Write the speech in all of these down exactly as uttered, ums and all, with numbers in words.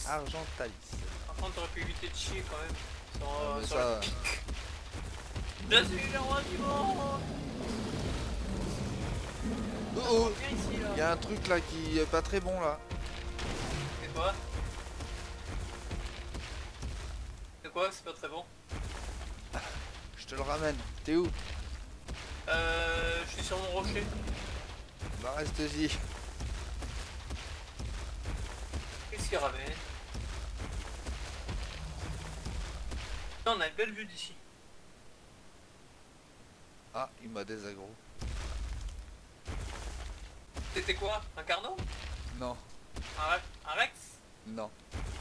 Argentalis. Par contre, t'aurais pu éviter de chier quand même. Sur, Ah, mais sur ça... le... Je suis le roi du monde. Oh oh, Viens ici là. il y a un truc là qui est pas très bon là. C'est quoi? C'est quoi? C'est pas très bon. Je te le ramène. T'es où? Euh... Je suis sur mon rocher. Bah reste-y. Qu'est-ce qu'il ramène? Non, on a une belle vue d'ici. Ah, il m'a désaggro. C'était quoi? Un carnot? Non, Un, re- un rex? non.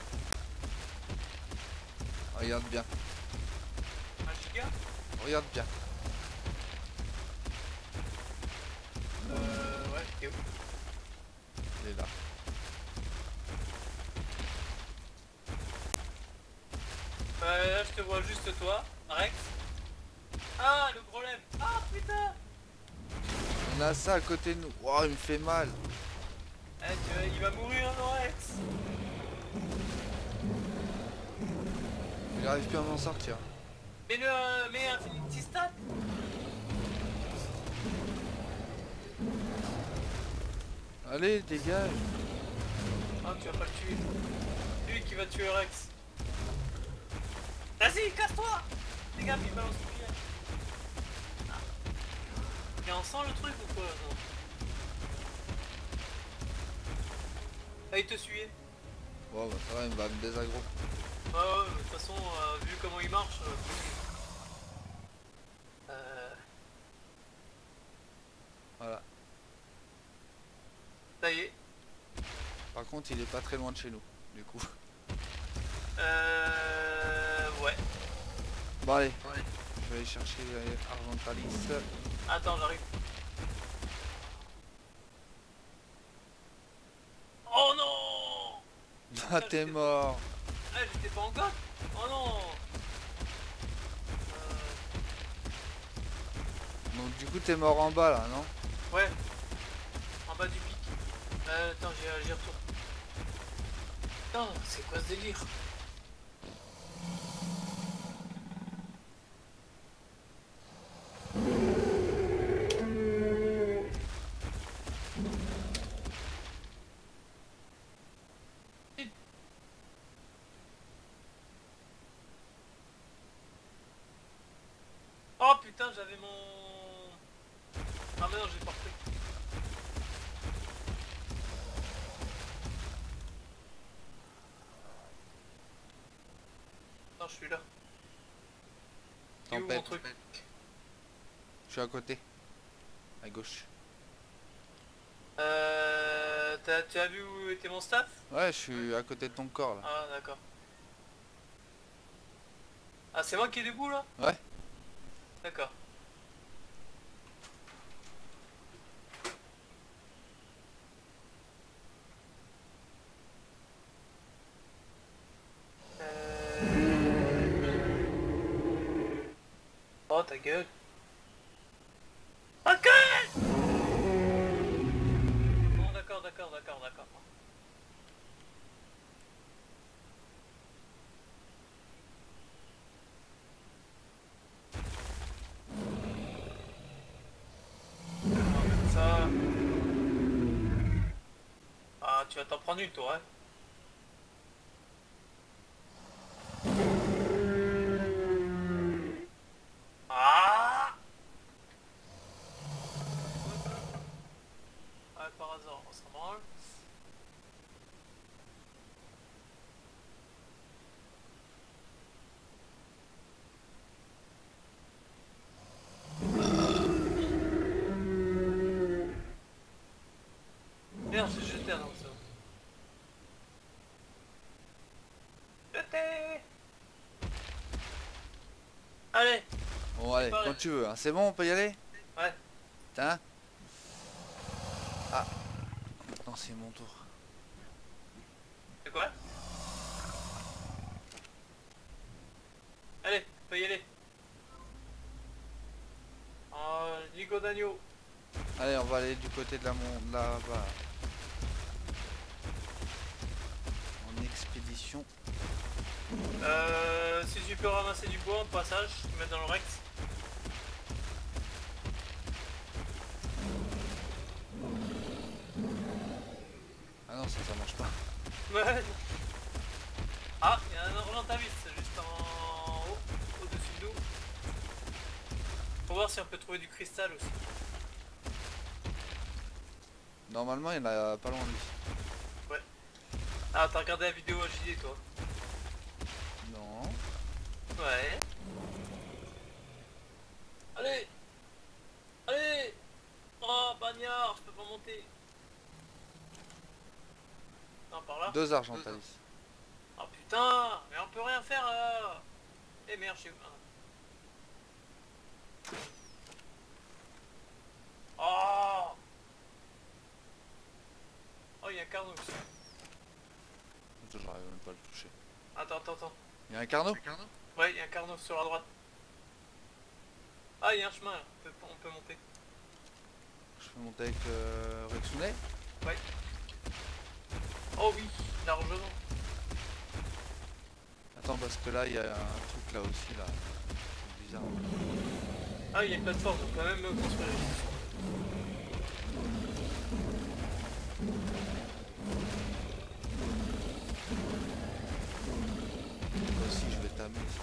Regarde bien, Un giga? regarde bien. Euh... Ouais, t'es où? Il est là. Euh, là, je te vois juste toi, Rex. Ah, le problème. Ah, putain. On a ça à côté de nous. Oh, il me fait mal. Eh, tu vois, il va mourir, le Rex. Il arrive plus à m'en sortir. Mais le... euh, mais Infinity Stat. Allez, dégage. Ah, tu vas pas le tuer. C'est lui qui va tuer Rex. Vas-y, casse-toi. Les gars, il balance le pied. Ah. Il est en sang le truc ou quoi? Non. Ah, il te suit. Bon, bah ça va, il va me désaggro. Ah ouais, de toute façon, euh, vu comment il marche, euh, euh, Voilà. ça y est. Par contre, il est pas très loin de chez nous, du coup. Euh... Ouais. Bon, allez, Ouais. je vais aller chercher Argentalis. Attends, j'arrive. Oh non! Ah, t'es mort. Ah, j'étais pas encore? Oh non! Euh... Donc, du coup, t'es mort en bas là, non? Ouais. En bas du pic. Euh, attends, j'y j'y retourne. Putain, c'est quoi ce délire? Oh putain, j'avais mon... Ah mais non, j'ai pas repris. Non, je suis là. C'est où mon Tempête. truc? Je suis à côté. À gauche. Euh... t'as- Tu as vu où était mon staff? Ouais, je suis à côté de ton corps là. Ah d'accord. Ah, c'est moi qui est debout là? Ouais. D'accord. Euh... Oh ta gueule. Ok. Bon d'accord, d'accord, d'accord, d'accord. Ça... Ah, tu vas t'en prendre une toi, hein. Ah! Ouais, par hasard, on s'en branle. Merde, j'ai jeté un morceau. Jeté! Allez! Bon, allez, pareil. quand tu veux. Hein. C'est bon, on peut y aller? Ouais. Putain. Ah. Maintenant, c'est mon tour. C'est quoi? Allez, on peut y aller. Oh, Nico d'agneau. Allez, on va aller du côté de la monde là-bas. En expédition. munitions. Euh, si tu peux ramasser du bois en passage, mettre dans le Rex. Ah non, ça, ça marche pas. Ouais. Ah, il y a un orientaliste juste en haut, au-dessus de nous. Faut voir si on peut trouver du cristal aussi. Normalement, il y en a pas loin de lui. Ouais. Ah, t'as regardé la vidéo H D toi? Non. Ouais. Allez. Allez. Oh, bagnard, je peux pas monter. Non, par là. Deux Argentalis. Oh putain, mais on peut rien faire là. Eh merde, je suis... Oh. Oh, il y a un carnot aussi. Attends, j'arrive même pas à le toucher. Attends, attends, attends. Il y a un carnot? Ouais, il y a un carnot sur la droite. Ah, il y a un chemin là, on peut, on peut monter. Je peux monter avec euh, Rexounet? Ouais. Oh oui, largement. Attends, parce que là, il y a un truc là aussi, là. C'est bizarre. Ah, il y a une plateforme, on peut même construire une plateforme. Moi aussi, je vais tamer ça.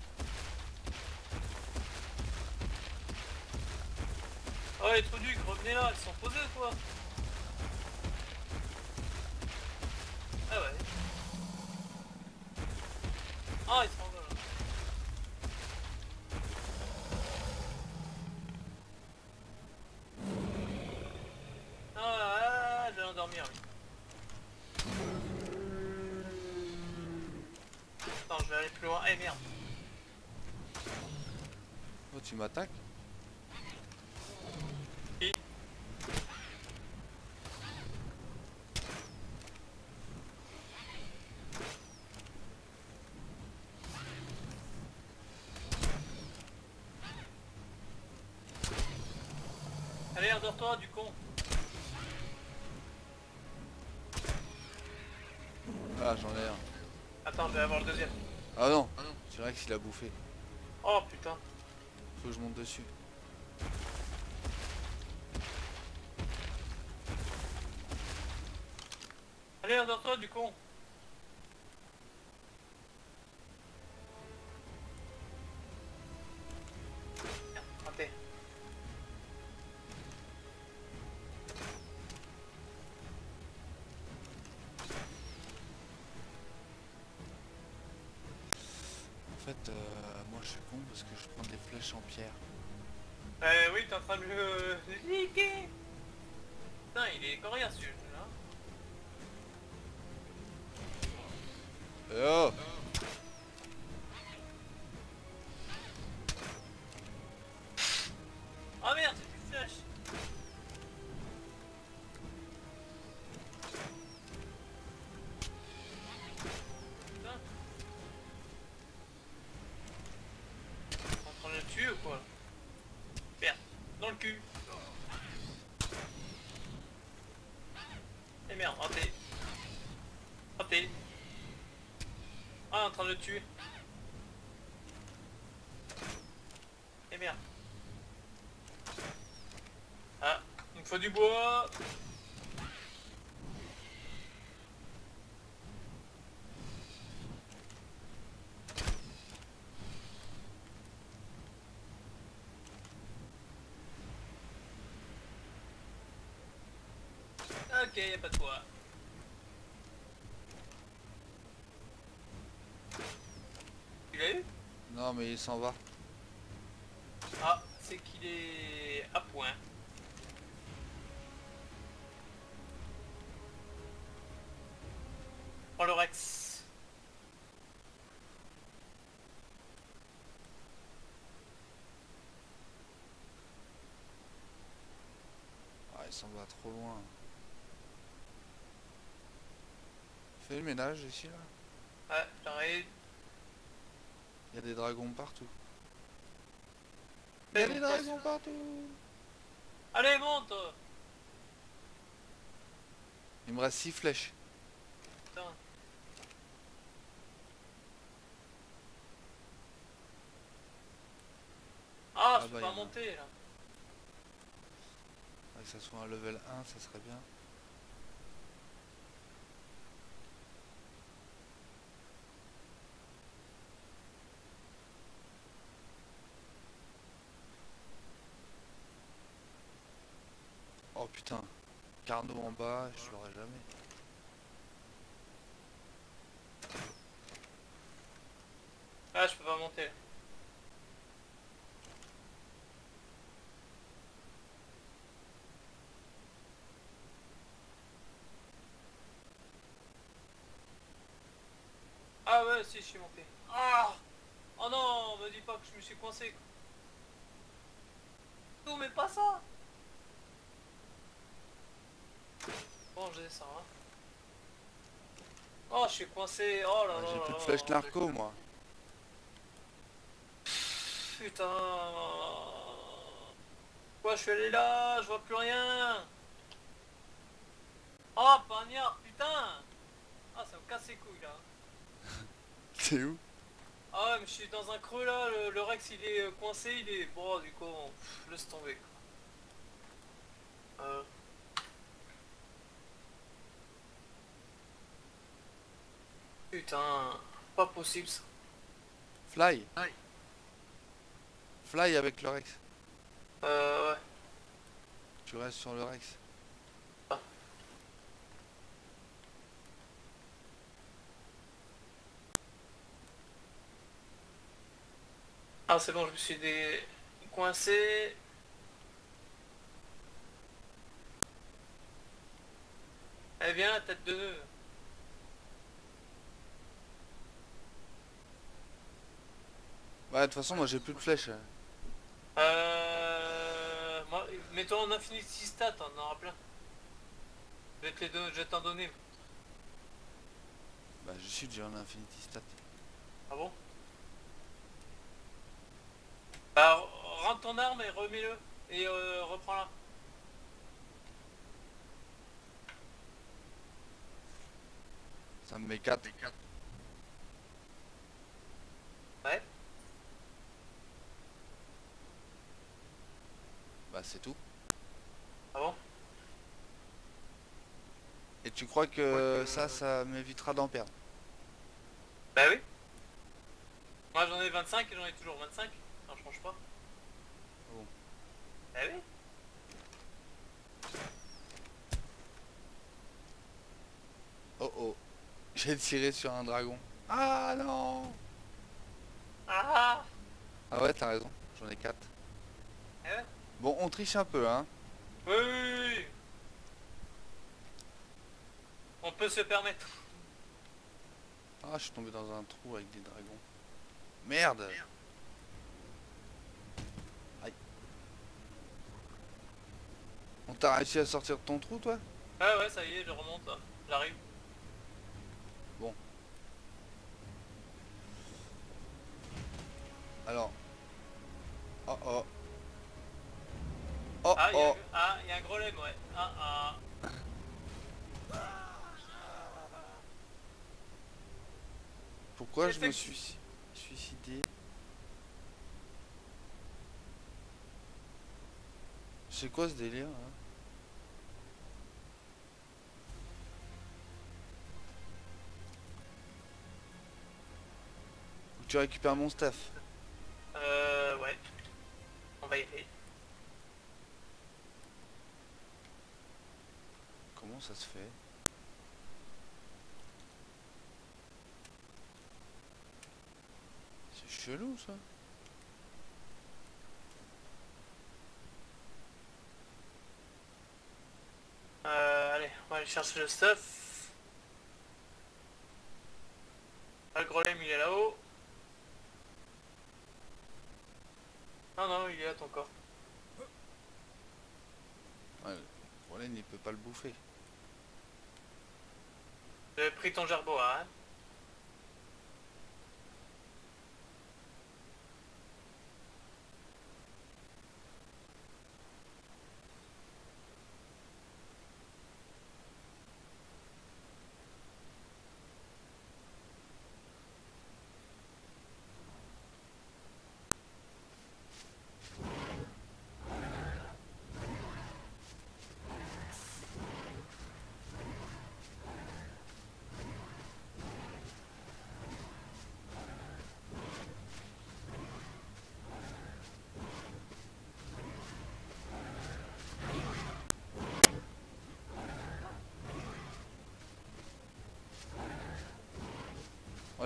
Oh, les trous ducs, revenez là, ils sont posés quoi. Ah ouais. Ah, ils sont là. Ah, ah, je vais endormir, oui. Attends, je vais aller plus loin. Eh merde. Oh, tu m'attaques? Et... Allez, endors-toi du con. Ah, j'en ai un. Attends, je vais avoir le deuxième. Ah non, c'est vrai qu'il a bouffé. Oh putain. Faut que je monte dessus. Allez, endors-toi du con. Merde, raté. En fait, euh, moi je suis con parce que je prends des flèches en pierre. Euh, oui, t'es en train de le niquer. Putain, il est coriace ce jeu là. Eh oh! Ah merde, c'est plus flèche. Putain. T'es en train de le tuer ou quoi? Merde, dans le cul. Et merde, raté. Raté. Ah, en train de le tuer. Et merde. Ah, il me faut du bois. Ok, y'a pas de bois. Tu l'as eu? Non, mais il s'en va. Ah, c'est qu'il est à point. Prends le Rex. Ah, il s'en va trop loin. Fais le ménage ici là. Ah, j'arrive. Il y a des dragons partout. Il y a des dragons partout. Allez, monte. Il me reste six flèches. Putain. peux bah, pas y en a. monter là. Ouais, que ça soit un level un, ça serait bien. Oh putain, Carnot en bas, je l'aurai jamais. Ah, je peux pas monter. Ah ouais, si, je suis monté. Ah! Oh non, me dis pas que je me suis coincé. Non, mais pas ça! Bon, je descends, hein. Oh, je suis coincé. Oh là Ah, là j'ai là plus de flèches là. narco moi. Putain. Pourquoi je suis allé là? Je vois plus rien. Oh, pagnard, putain. Ah, ça me casse les couilles là. C'est où? Ah ouais, mais je suis dans un creux là. Le, le Rex il est euh, coincé. Il est. Bon, du coup, pff, laisse tomber quoi. Euh. Putain. Pas possible ça. Fly. Fly avec le Rex. Euh, ouais. Tu restes sur le Rex. Ah, c'est bon, je me suis dé... coincé. Eh bien, la tête de nœud. Ouais, de toute façon, moi j'ai plus de flèches. Euh... Moi, mets-toi en Infinity Stat, on en aura plein. Je vais te les don- je vais t'en donner. Bah, je suis déjà en Infinity Stat. Ah bon? Bah, r- rentre ton arme et remets-le. Et euh, reprends-la. Ça me met quatre. Ouais. Bah, c'est tout. Ah bon? Et tu crois que ça, ça m'évitera d'en perdre? Bah oui. Moi j'en ai vingt-cinq et j'en ai toujours vingt-cinq. Non, je change pas. Bon. Bah oui. Oh oh. J'ai tiré sur un dragon. Ah non! Ah! Ah ouais, t'as raison. J'en ai quatre. Eh ouais. Bon, on triche un peu, hein. Oui, oui, oui, oui. On peut se permettre. Ah, je suis tombé dans un trou avec des dragons. Merde! Aïe. On t'a réussi à sortir de ton trou, toi? Ouais, ouais, ça y est, je remonte là. J'arrive. Bon. Alors. Oh oh. Oh Ah, il y, a un- oh. ah, y a un gros lemme, ouais. Ah, ah. Pourquoi je me Effecti- suis suicidé? C'est quoi ce délire, hein? Faut que tu récupères mon stuff. Euh, ouais. On va y aller. Comment ça se fait? C'est chelou ça. Euh, allez, on va aller chercher le stuff. Ah, le gros lemme, il est là-haut. Non, non, il est là ton corps. Ouais, le problème, il peut pas le bouffer. J'ai pris ton gerboa, hein.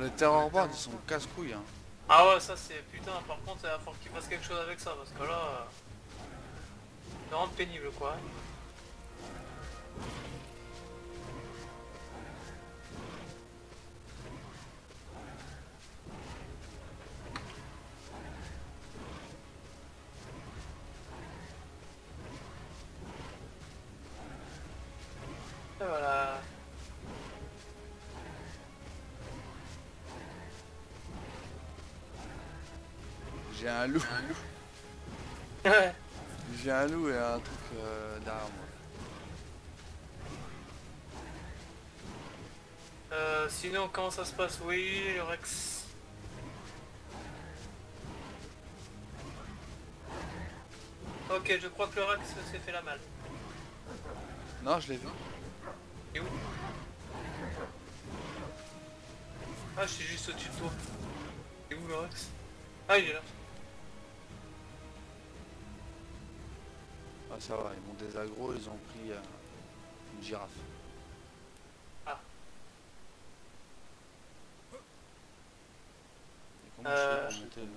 les terrorboards ils sont casse-couilles hein. Ah ouais, ça c'est putain, par contre il va falloir qu'il fasse quelque chose avec ça parce que là euh, c'est vraiment pénible quoi. Et voilà. J'ai un loup. Ouais. J'ai un loup et un truc euh, derrière moi. Euh, sinon comment ça se passe? Oui, le Rex. Ok, je crois que le Rex s'est fait la malle. Non, je l'ai vu. Il est où? Ah, je suis juste au-dessus de toi. Il est où le Rex? Ah, il est là. Ah ça va, ils m'ont désaggro, ils ont pris euh, une girafe. Ah. Et comment Euh... je fais pour monter là?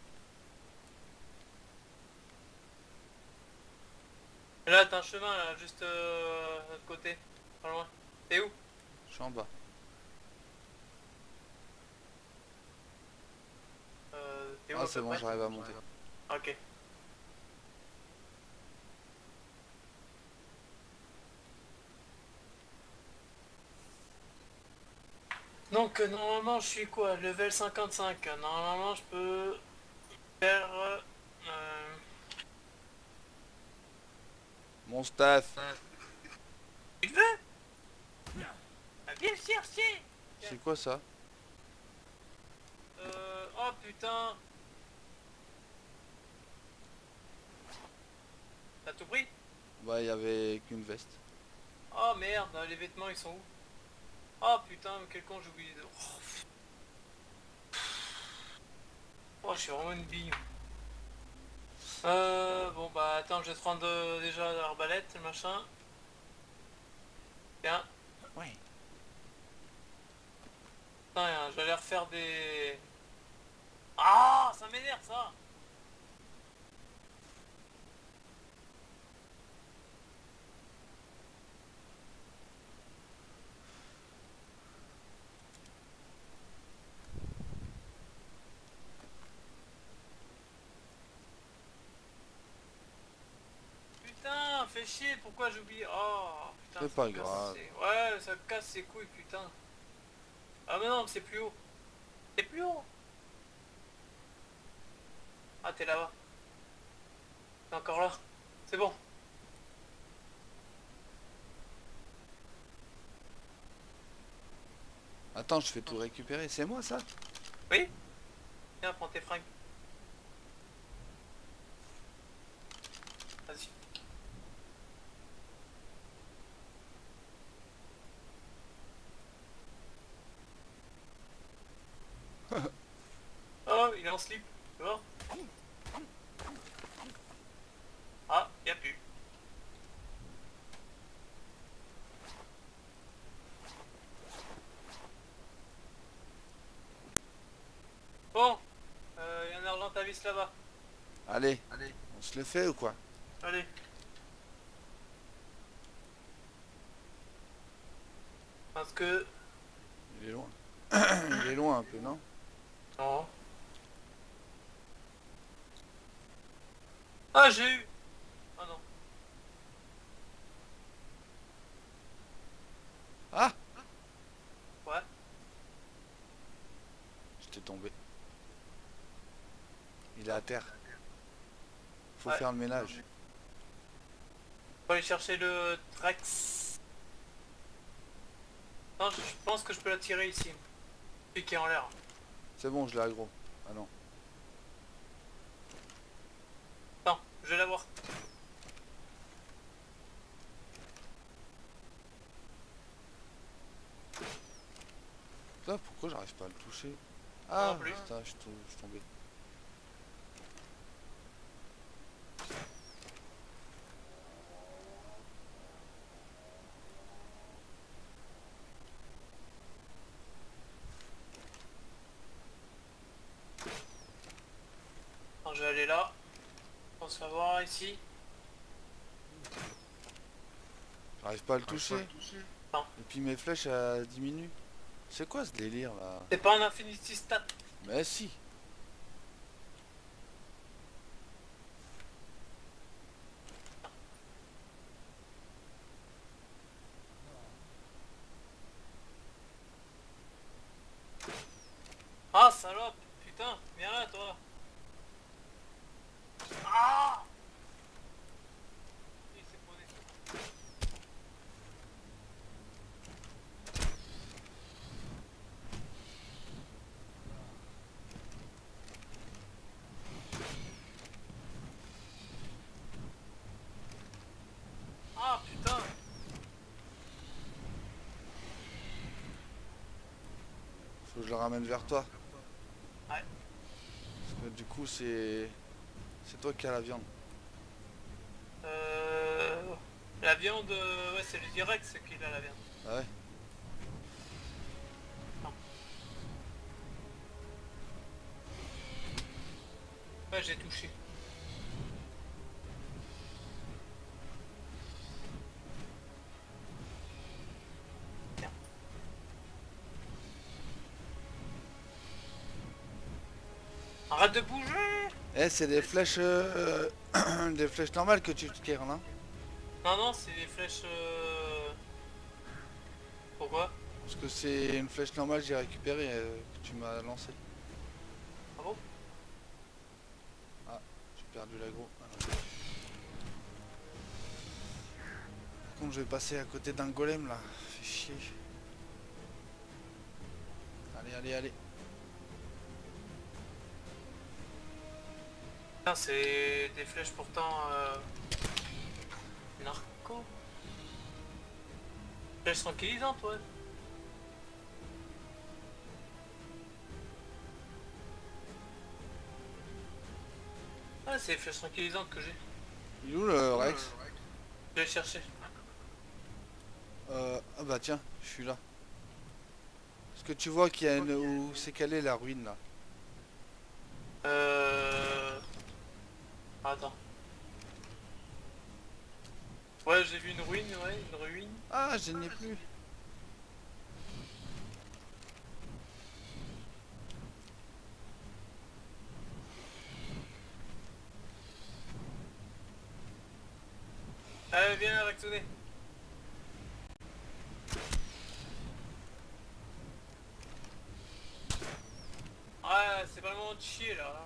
Là, t'as un chemin là, juste euh, de l'autre côté. Pas loin. T'es où? Je suis en bas. Euh, t'es où Ah à c'est peu bon, près? j'arrive à monter. Ok. Donc euh, normalement je suis quoi? Level cinquante-cinq. Normalement je peux faire... Euh... Mon staff. Tu le veux? Ah, viens le chercher. C'est quoi ça? Euh... Oh putain. T'as tout pris? Bah il y avait qu'une veste. Oh merde, les vêtements ils sont où? Oh putain, quel con, j'ai oublié de... Oh, je suis vraiment une bille. Euh, bon bah attends, je vais te prendre euh, déjà l'arbalète, le machin. Tiens. Ouais. Putain, hein, j'allais refaire des... Ah, ça m'énerve ça. Putain, fais chier, pourquoi j'oublie? Oh, putain, C'est ça pas me casse grave. ses- Ouais, ça me casse ses couilles, putain. Ah mais non, c'est plus haut. C'est plus haut. Ah, t'es là-bas. T'es encore là. C'est bon. Attends, je fais tout récupérer. C'est moi ça? Oui? Tiens, prends tes fringues. Vas-y. Oh, il est en slip. Tu vois? Ah, y'a plus. Bon, euh, y a un Argentavis là-bas. Allez, allez. On se le fait ou quoi? Allez. Parce que... Il est loin. Il est loin un peu, non? Non. Ah, j'ai eu. Ah non. Ah! Ouais. J'étais tombé. Il est à terre. Faut Ouais. faire le ménage. Faut aller chercher le Rex. Non, je, je pense que je peux la tirer ici. Celui qui est en l'air. C'est bon, je l'ai aggro. Ah non. Attends, je vais l'avoir. Putain, pourquoi j'arrive pas à le toucher? Ah, Non plus. putain, je suis tom- je suis tombé. Donc je vais aller là. On se va voir ici. J'arrive pas à le toucher. Non. Et puis mes flèches elles diminuent. C'est quoi ce délire là? C'est pas un infinity stat. Mais si. Ah salope. Putain, viens là toi. Ah il s'est posé ça. Ah putain. Faut que je le ramène vers toi. Ouais. Parce que du coup c'est... C'est toi qui as la viande. Euh... La viande... Ouais c'est le direct qui a la viande. Ah ouais. Ouais j'ai touché. Tiens. Arrête de bouger. Eh c'est des flèches... euh, des flèches normales que tu tires là. Non non c'est des flèches... Euh... Pourquoi? Parce que c'est une flèche normale que j'ai récupérée euh, que tu m'as lancé. Ah bon? Ah, j'ai perdu l'aggro. Ah, ouais. Par contre je vais passer à côté d'un golem là. Fait chier. Allez, allez, allez. Putain c'est des flèches pourtant... Euh... Narco. Flèches tranquillisantes ouais. Ah c'est les flèches tranquillisantes que j'ai. Il est où le Rex? Je vais le chercher. euh, Ah bah tiens, je suis là. Est-ce que tu vois qu'il y a une... où c'est calé la ruine là? Euh... Attends. Ouais j'ai vu une ruine, ouais, une ruine. Ah, je n'ai plus. Allez viens Rexoné. Ah c'est pas le moment de chier là.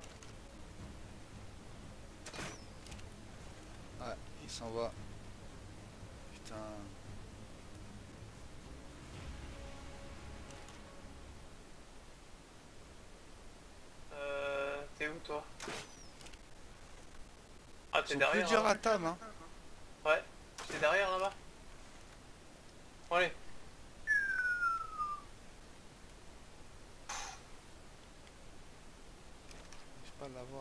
Ah, il s'en va. Putain. Euh... T'es où toi? Ah Ils t'es sont derrière plus durs là. à table hein. Ouais, t'es derrière là-bas. Bon, allez. Je sais pas l'avoir.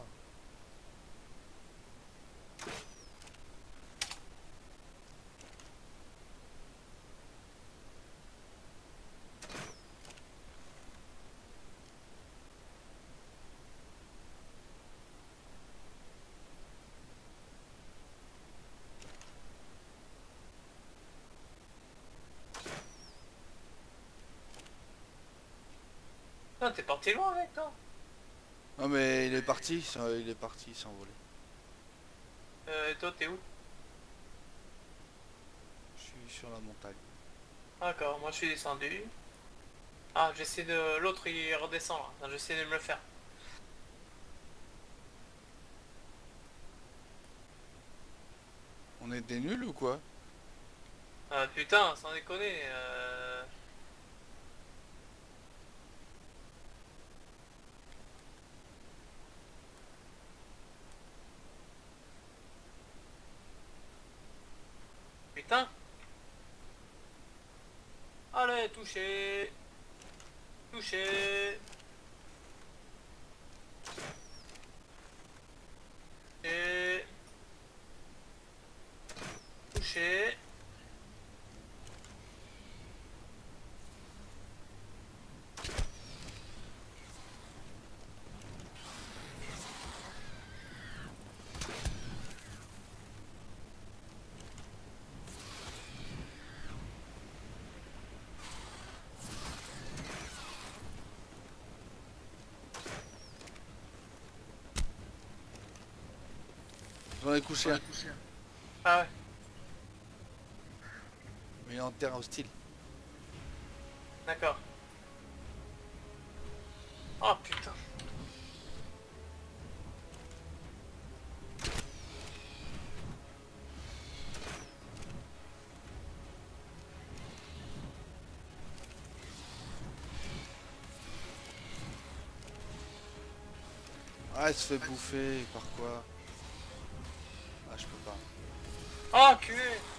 Ah t'es parti loin avec toi. Non mais il est parti, ça- il est parti, il s'est envolé. Euh, et toi t'es où? Je suis sur la montagne. D'accord, moi je suis descendu. Ah j'essaie de... L'autre il redescend là, j'essaie de me le faire. On est des nuls ou quoi? Ah putain, sans déconner. Euh... Putain. Allez, touché. Touché. Et... Touché. J'en ai couché un. Ah ouais. Mais il est en terre hostile. D'accord. Oh putain. Ah, il se fait bouffer. Par quoi? Ah, je peux pas. Oh culé.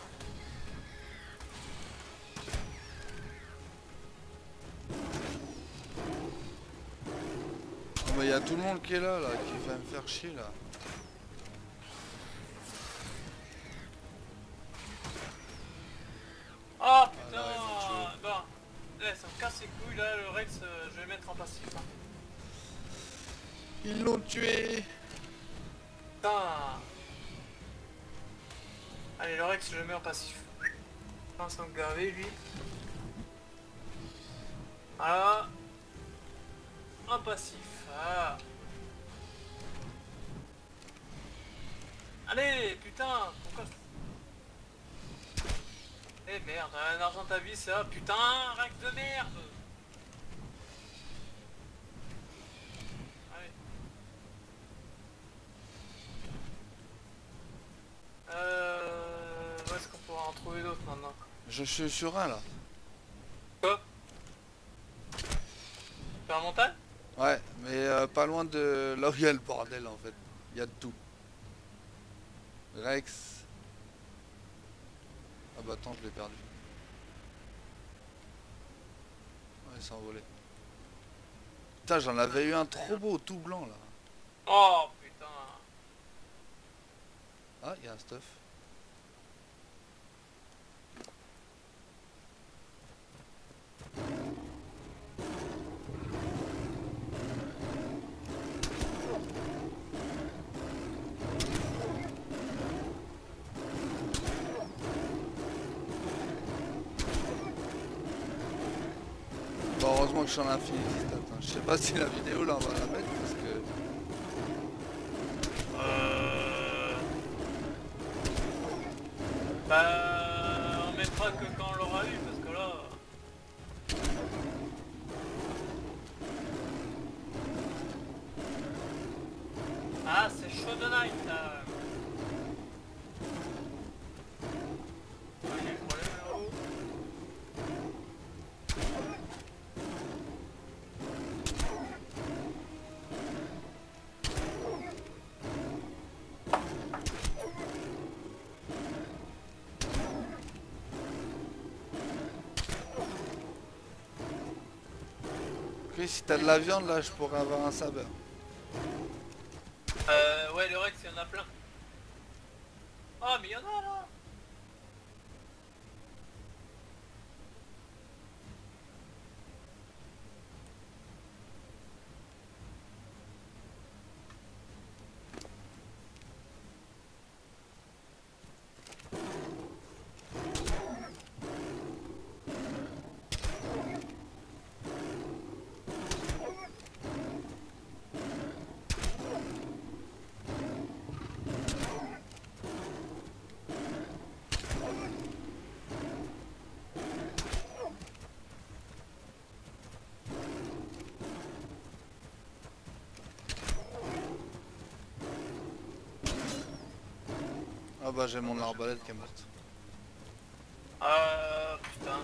Oh, mais il y a tout le monde qui est là, là, qui va me faire chier, là. Oh Ah, putain. là, ils vont tuer. Bon. Ouais, ça me casse les couilles là, le Rex, euh, je vais le mettre en passif. Hein. Ils l'ont tué. Putain. Allez, le Rex, je le mets en passif. Putain, sans gaver lui. Voilà. En passif. Voilà. Allez, putain. Pourquoi... Eh merde, un argent ta vie, ça. Putain, Rex de merde. Allez. Euh... Où est-ce qu'on pourra en trouver d'autres maintenant? Je suis sur un, là. Quoi? Sur la montagne? Ouais, mais euh, pas loin de là où il y a le bordel, en fait. Il y a de tout. Rex. Ah bah attends, je l'ai perdu. Ouais, il s'est envolé. Putain, j'en avais eu un trop beau, tout blanc, là. Oh putain. Ah, il y a un stuff. Bon, heureusement que je suis en infini. Attends, je sais pas si la vidéo là on va la mettre parce que. Euh... Bah... On mettra que quand on l'aura eu, parce que là... Ah, c'est chaud de night, là. Ah, il y a un problème, là-haut. Ok, si t'as de la viande là, je pourrais avoir un sabre. Euh, ouais, le Rex, il y en a plein. Oh, mais il y en a, là. Ah bah j'ai mon arbalète qui est morte. Euh... Putain.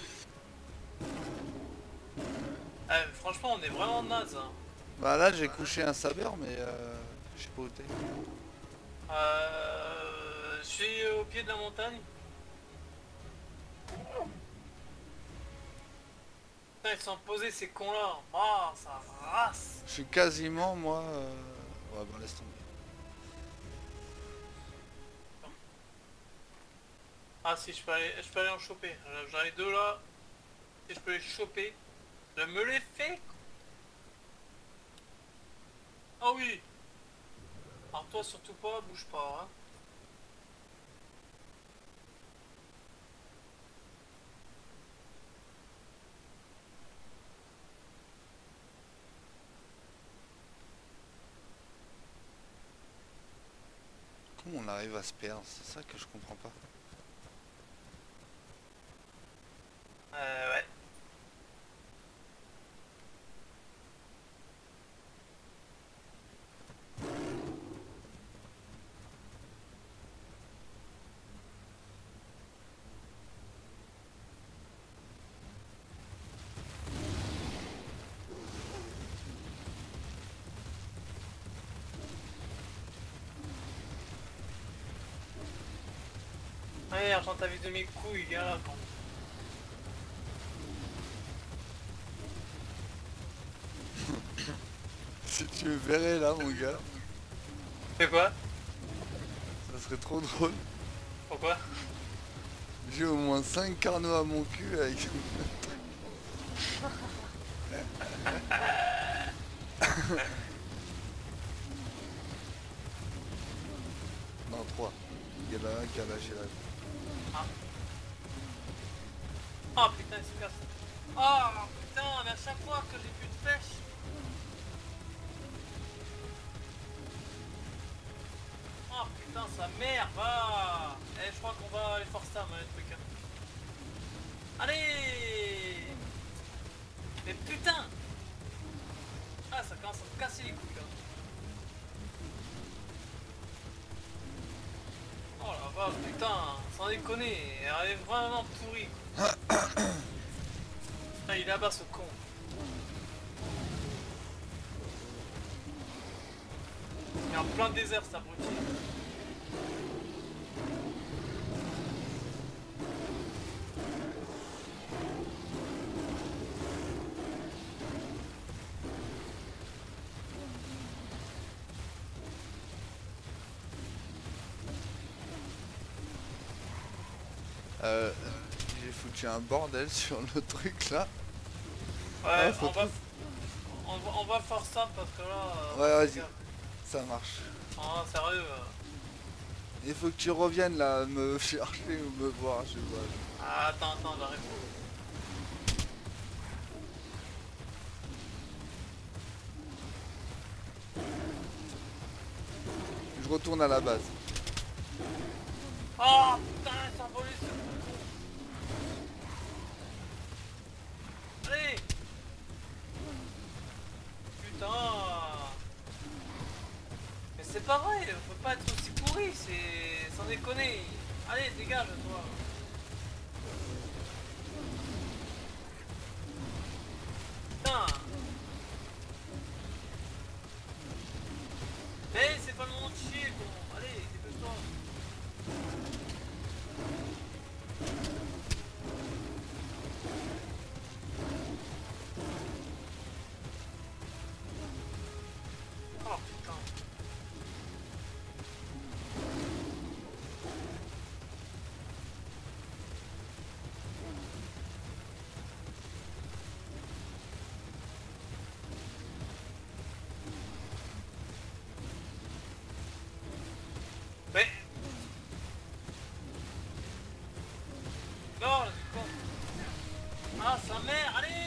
Euh, franchement, on est vraiment naze, hein. Bah là j'ai couché un sabre mais euh, je sais pas où t'es. Euh... Je suis au pied de la montagne. Putain, ils sont posés ces cons là. Ah, ça race. Je suis quasiment moi. Euh... Ouais bah laisse tomber. Ah si, je peux aller, je peux aller en choper. J'en ai deux là. Si je peux les choper. Je me les fais. Ah oui. Alors toi surtout pas, bouge pas. Hein. Comment on arrive à se perdre? C'est ça que je comprends pas. Euh, ouais. Merde, j'entends de mes couilles, gars. Si tu me verrais là, mon gars, Fais quoi? ça serait trop drôle. Pourquoi? J'ai au moins cinq carnaux à mon cul avec... Non, trois. Il y en a un qui a lâché la... Ah. Oh putain, il se casse. Oh putain, mais à chaque fois que j'ai plus de pêche. Oh putain, ça merde, va. Eh, je crois qu'on va aller force ça, le truc. Hein. Allez. Mais putain. Ah, ça commence à me casser les couilles, là. Oh la vache, putain, sans déconner, elle est vraiment pourrie. Ah, il est là-bas, ce con. Il est en plein désert, cet abruti. Euh, j'ai foutu un bordel sur le truc là. Ouais, Ah, on, faut va, trop- on, va, on va faire ça parce que là... euh, Ouais, vas-y. gars. Ça marche. Ah, sérieux. euh. Il faut que tu reviennes là, me chercher ou me voir, je sais pas. Ah, attends, attends, j'arrive. Je retourne à la base. Oh putain, il s'est envolé ce con. Allez. Putain. Mais c'est pas vrai, on peut pas être aussi pourri, c'est... sans déconner. Allez, dégage toi. Putain. Mais c'est pas le moment de chier, con. Allez, dépêche-toi. Oh putain. Mais... Non, c'est con. Ah, sa mère, allez.